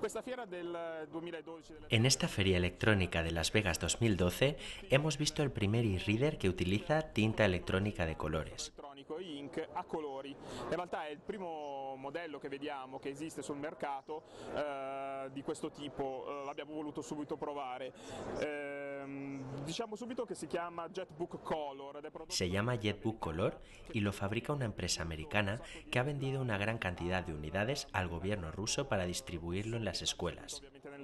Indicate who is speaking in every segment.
Speaker 1: En esta feria electrónica de Las Vegas 2012 hemos visto el primer e-reader que utiliza tinta electrónica de colores.
Speaker 2: Ink a colori. In realtà è il primo modello che vediamo che esiste sul mercato di questo tipo, l'abbiamo voluto subito provare. Diciamo subito che si chiama JetBook Color.
Speaker 1: Se llama JetBook Color y lo fabrica una empresa americana que ha vendido una gran cantidad de unidades al gobierno ruso para distribuirlo en las escuelas.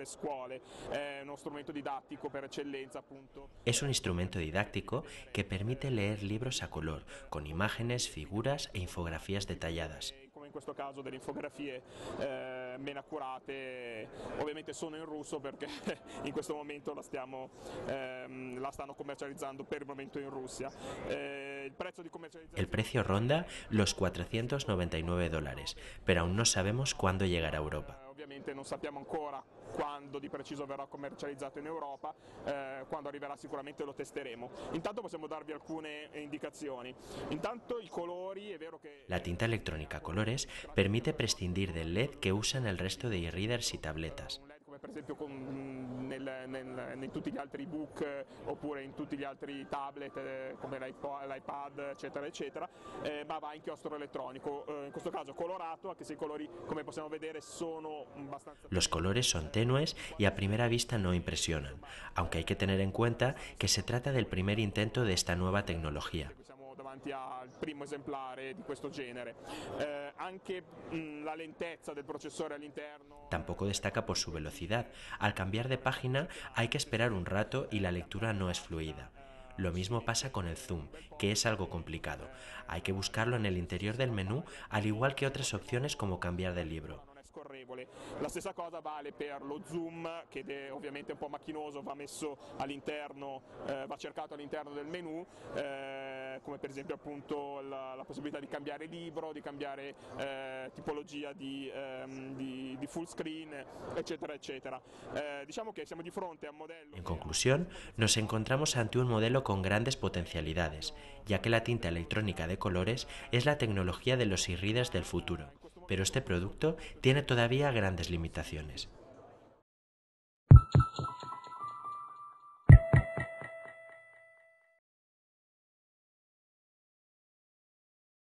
Speaker 1: Es un instrumento didáctico que permite leer libros a color, con imágenes, figuras e infografías detalladas.
Speaker 2: Come in questo caso delle infografie ben accurate, ovviamente sono in russo perché in questo momento la stanno commercializzando per il momento in Russia.
Speaker 1: El precio ronda los $499, pero aún no sabemos cuándo llegará a Europa.
Speaker 2: Ovviamente non sappiamo ancora quando di preciso verrà commercializzato in Europa, quando arriverà sicuramente lo testeremo. Intanto possiamo darvi alcune indicazioni. Intanto i colori, è vero che...
Speaker 1: La tinta electrónica colores permite prescindir del LED que usan el resto de e-readers y tabletas.
Speaker 2: Come per esempio in tutti gli altri ebook oppure in tutti gli altri tablet come l'iPad eccetera eccetera, ma va a inchiostro elettronico, in questo caso colorato, anche se i colori come possiamo vedere sono abbastanza...
Speaker 1: Los colores son tenues y a primera vista no impresionan, aunque hay que tener en cuenta que se trata del primer intento de esta nueva tecnología.
Speaker 2: Siamo davanti al primo esemplare di questo genere. Anche la lentezza del processore all'interno...
Speaker 1: Tampoco destaca por su velocidad. Al cambiar de página hay que esperar un rato y la lectura no es fluida. Lo mismo pasa con el zoom, que es algo complicado. Hay que buscarlo en el interior del menú, al igual que otras opciones como cambiar de libro.
Speaker 2: Scorrevole. La stessa cosa vale per lo zoom, che è ovviamente un po' macchinoso, va messo all'interno, va cercato all'interno del menu, come per esempio appunto la possibilità di cambiare libro, di cambiare tipologia di full screen, eccetera, eccetera. Diciamo che siamo di fronte a un modello...
Speaker 1: En conclusión, nos encontramos ante un modelo con grandes potencialidades, ya que la tinta electrónica de colores es la tecnología de los e-readers del futuro. Pero este producto tiene todavía grandes limitaciones.